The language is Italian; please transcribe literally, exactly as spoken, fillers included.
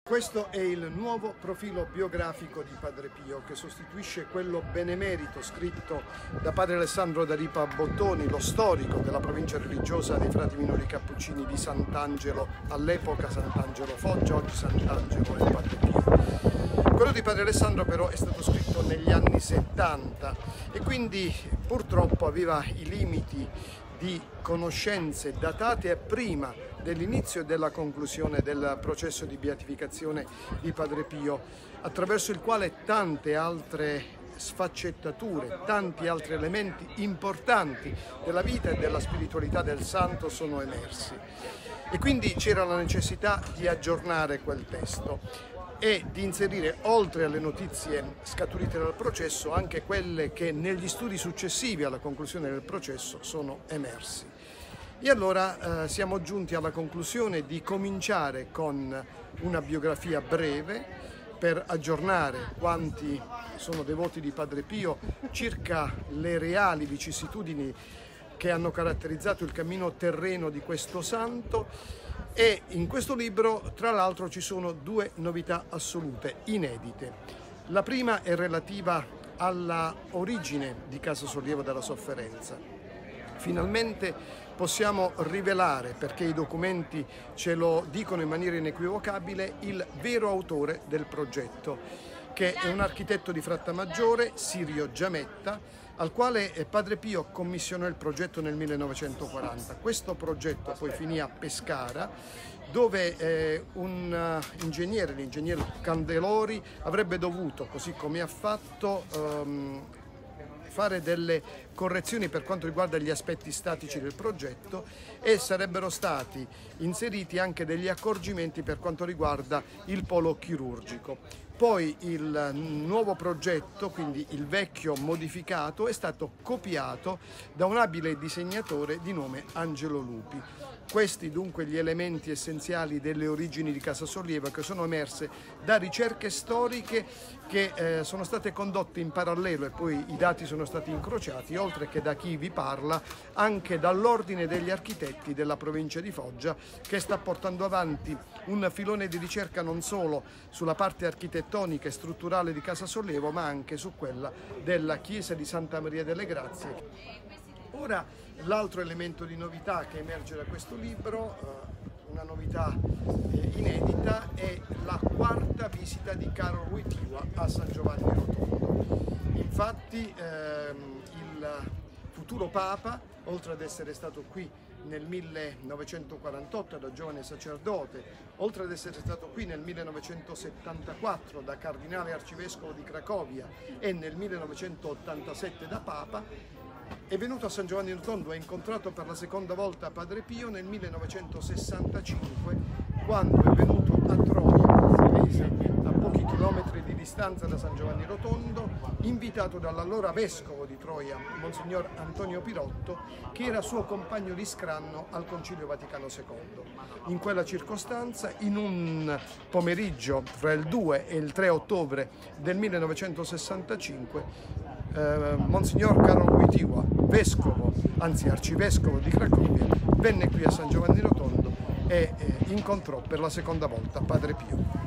Questo è il nuovo profilo biografico di Padre Pio, che sostituisce quello benemerito scritto da padre Alessandro da Ripa Bottoni, lo storico della provincia religiosa dei frati minori cappuccini di Sant'Angelo, all'epoca Sant'Angelo Foggia, oggi Sant'Angelo e Padre Pio. Quello di padre Alessandro però è stato scritto negli anni settanta e quindi purtroppo aveva i limiti di conoscenze datate prima dell'inizio e della conclusione del processo di beatificazione di Padre Pio, attraverso il quale tante altre sfaccettature, tanti altri elementi importanti della vita e della spiritualità del santo sono emersi. E quindi c'era la necessità di aggiornare quel testo e di inserire, oltre alle notizie scaturite dal processo, anche quelle che negli studi successivi alla conclusione del processo sono emersi. E allora eh, siamo giunti alla conclusione di cominciare con una biografia breve per aggiornare quanti sono devoti di Padre Pio circa le reali vicissitudini che hanno caratterizzato il cammino terreno di questo santo. E in questo libro, tra l'altro, ci sono due novità assolute, inedite. La prima è relativa alla origine di Casa Sollievo della Sofferenza. Finalmente possiamo rivelare, perché i documenti ce lo dicono in maniera inequivocabile, il vero autore del progetto, che è un architetto di Frattamaggiore, Sirio Giametta, al quale Padre Pio commissionò il progetto nel millenovecentoquaranta. Questo progetto poi finì a Pescara, dove eh, un uh, ingegnere, l'ingegnere Candelori, avrebbe dovuto, così come ha fatto, um, fare delle correzioni per quanto riguarda gli aspetti statici del progetto e sarebbero stati inseriti anche degli accorgimenti per quanto riguarda il polo chirurgico. Poi il nuovo progetto, quindi il vecchio modificato, è stato copiato da un abile disegnatore di nome Angelo Lupi. Questi dunque gli elementi essenziali delle origini di Casa Sollievo, che sono emerse da ricerche storiche che eh, sono state condotte in parallelo e poi i dati sono stati incrociati, oltre che da chi vi parla, anche dall'Ordine degli Architetti della provincia di Foggia, che sta portando avanti un filone di ricerca non solo sulla parte architettonica e strutturale di Casa Sollievo, ma anche su quella della chiesa di Santa Maria delle Grazie. Ora, l'altro elemento di novità che emerge da questo libro, una novità inedita, è la quarta visita di Karol Wojtyła a San Giovanni Rotondo. Infatti ehm, il futuro Papa, oltre ad essere stato qui nel millenovecentoquarantotto da giovane sacerdote, oltre ad essere stato qui nel millenovecentosettantaquattro da cardinale arcivescovo di Cracovia e nel millenovecentottantasette da Papa, è venuto a San Giovanni Rotondo e ha incontrato per la seconda volta Padre Pio nel millenovecentosessantacinque, quando è venuto a Troia, paese a pochi chilometri di distanza da San Giovanni Rotondo, invitato dall'allora vescovo di Troia, Monsignor Antonio Pirotto, che era suo compagno di scranno al Concilio Vaticano secondo. In quella circostanza, in un pomeriggio fra il due e il tre ottobre del millenovecentosessantacinque, Eh, Monsignor Karol Wojtyła, vescovo, anzi arcivescovo di Cracovia, venne qui a San Giovanni Rotondo e eh, incontrò per la seconda volta Padre Pio.